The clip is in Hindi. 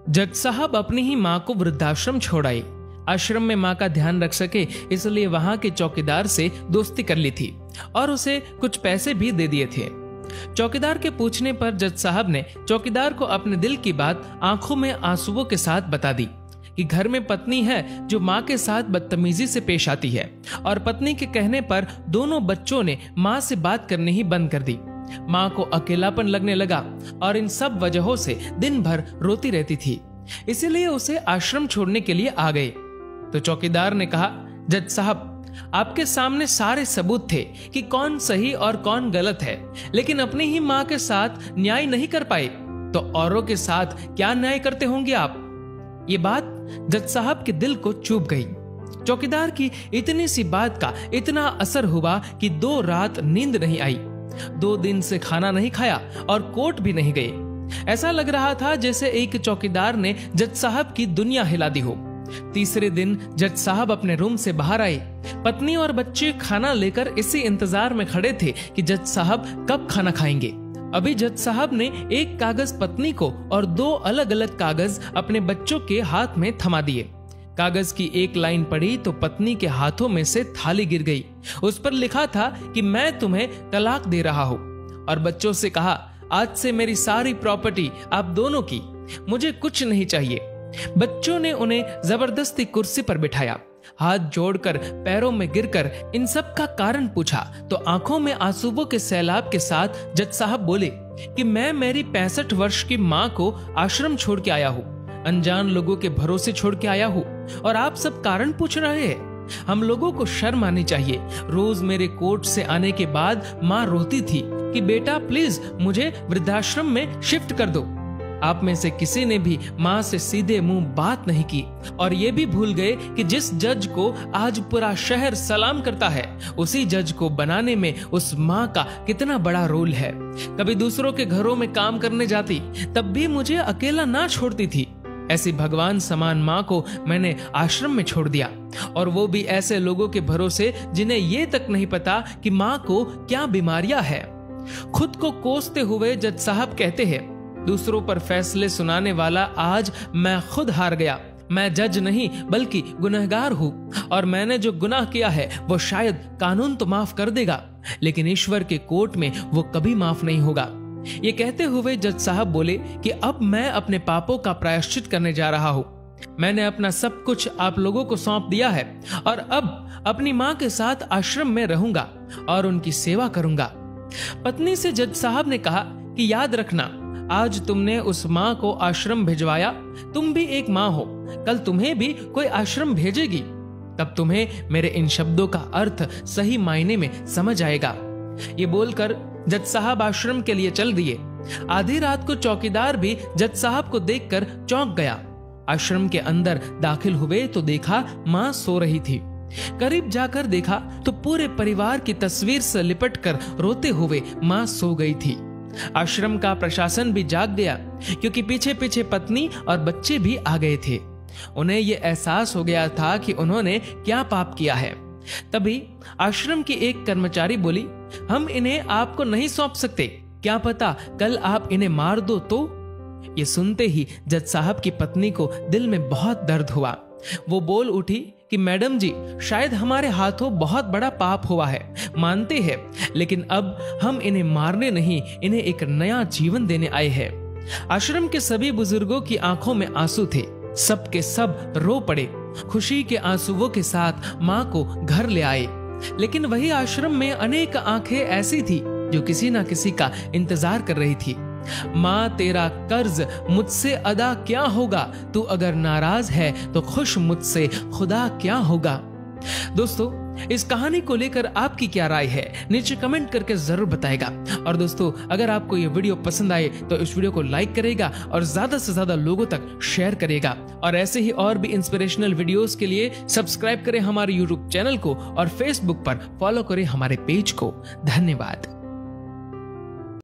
जज साहब अपनी ही माँ को वृद्धाश्रम छोड़ आए। आश्रम में माँ का ध्यान रख सके इसलिए वहां के चौकीदार से दोस्ती कर ली थी और उसे कुछ पैसे भी दे दिए थे। चौकीदार के पूछने पर जज साहब ने चौकीदार को अपने दिल की बात आंखों में आंसुओं के साथ बता दी कि घर में पत्नी है जो माँ के साथ बदतमीजी से पेश आती है और पत्नी के कहने पर दोनों बच्चों ने माँ से बात करनी ही बंद कर दी। माँ को अकेलापन लगने लगा और इन सब वजहों से दिन भर रोती रहती थी, इसीलिए उसे आश्रम छोड़ने के लिए आ गए। तो चौकीदार ने कहा, जज साहब आपके सामने सारे सबूत थे कि कौन सही और कौन गलत है, लेकिन अपनी ही माँ के साथ न्याय नहीं कर पाए तो औरों के साथ क्या न्याय करते होंगे आप। ये बात जज साहब के दिल को चुभ गई। चौकीदार की इतनी सी बात का इतना असर हुआ कि 2 रात नींद नहीं आई, 2 दिन से खाना नहीं खाया और कोर्ट भी नहीं गए। ऐसा लग रहा था जैसे एक चौकीदार ने जज साहब की दुनिया हिला दी हो। तीसरे दिन जज साहब अपने रूम से बाहर आए। पत्नी और बच्चे खाना लेकर इसी इंतजार में खड़े थे कि जज साहब कब खाना खाएंगे। अभी जज साहब ने एक कागज पत्नी को और 2 अलग अलग कागज अपने बच्चों के हाथ में थमा दिए। कागज की एक लाइन पढ़ी तो पत्नी के हाथों में से थाली गिर गई। उस पर लिखा था कि मैं तुम्हें तलाक दे रहा हूं, और बच्चों से कहा, आज से मेरी सारी प्रॉपर्टी आप दोनों की, मुझे कुछ नहीं चाहिए। बच्चों ने उन्हें जबरदस्ती कुर्सी पर बिठाया, हाथ जोड़कर पैरों में गिरकर इन सब का कारण पूछा तो आंखों में आंसुओं के सैलाब के साथ जज साहब बोले कि मैं मेरी 65 वर्ष की माँ को आश्रम छोड़ के आया हूँ, अनजान लोगों के भरोसे छोड़ के आया हूँ, और आप सब कारण पूछ रहे हैं। हम लोगों को शर्म आनी चाहिए। रोज मेरे कोर्ट से आने के बाद माँ रोती थी कि बेटा प्लीज मुझे वृद्धाश्रम में शिफ्ट कर दो। आप में से किसी ने भी माँ से सीधे मुंह बात नहीं की और ये भी भूल गए कि जिस जज को आज पूरा शहर सलाम करता है, उसी जज को बनाने में उस माँ का कितना बड़ा रोल है। कभी दूसरों के घरों में काम करने जाती, तब भी मुझे अकेला ना छोड़ती थी। ऐसी भगवान समान माँ को मैंने आश्रम में छोड़ दिया, और वो भी ऐसे लोगों के भरोसे जिन्हें ये तक नहीं पता कि माँ को क्या बीमारियां है। खुद को कोसते हुए जज साहब कहते हैं, दूसरों पर फैसले सुनाने वाला आज मैं खुद हार गया। मैं जज नहीं बल्कि गुनहगार हूँ, और मैंने जो गुनाह किया है वो शायद कानून तो माफ कर देगा, लेकिन ईश्वर के कोर्ट में वो कभी माफ नहीं होगा। ये कहते हुए जज साहब बोले कि अब मैं अपने पापों का प्रायश्चित करने जा रहा हूँ। मैंने अपना सब कुछ आप लोगों को सौंप दिया है और अब अपनी माँ के साथ आश्रम में रहूंगा और उनकी सेवा करूंगा। पत्नी से जज साहब ने कहा कि याद रखना, आज तुमने उस माँ को आश्रम भिजवाया, तुम भी एक माँ हो, कल तुम्हें भी कोई आश्रम भेजेगी, तब तुम्हें मेरे इन शब्दों का अर्थ सही मायने में समझ आएगा। ये बोलकर जज साहब आश्रम के लिए चल दिए। आधी रात को चौकीदार भी जज साहब को देखकर चौंक गया। आश्रम के अंदर दाखिल हुए तो देखा माँ सो रही थी। करीब जाकर देखा तो पूरे परिवार की तस्वीर से लिपटकर रोते हुए माँ सो गई थी। आश्रम का प्रशासन भी जाग गया, क्योंकि पीछे पीछे पत्नी और बच्चे भी आ गए थे। उन्हें यह एहसास हो गया था कि उन्होंने क्या पाप किया है। तभी आश्रम की एक कर्मचारी बोली, हम इन्हें आपको नहीं सौंप सकते, क्या पता कल आप इन्हें मार दो तो। ये सुनते ही जज साहब की पत्नी को दिल में बहुत दर्द हुआ। वो बोल उठी कि मैडम जी, शायद हमारे हाथों बहुत बड़ा पाप हुआ है, मानते हैं, लेकिन अब हम इन्हें मारने नहीं, इन्हें एक नया जीवन देने आए हैं। आश्रम के सभी बुजुर्गों की आंखों में आंसू थे, सब के सब रो पड़े। खुशी के आंसुओं के साथ माँ को घर ले आए। लेकिन वही आश्रम में अनेक आंखें ऐसी थी जो किसी ना किसी का इंतजार कर रही थी। माँ, तेरा कर्ज मुझसे अदा क्या होगा, तू अगर नाराज है तो खुश मुझसे खुदा क्या होगा। दोस्तों, इस कहानी को लेकर आपकी क्या राय है, नीचे कमेंट करके जरूर बताएगा। और दोस्तों, अगर आपको ये वीडियो पसंद आए तो इस वीडियो को लाइक करेगा और ज्यादा से ज्यादा लोगों तक शेयर करेगा। और ऐसे ही और भी इंस्पिरेशनल वीडियोस के लिए सब्सक्राइब करें हमारे यूट्यूब चैनल को और फेसबुक पर फॉलो करें हमारे पेज को। धन्यवाद।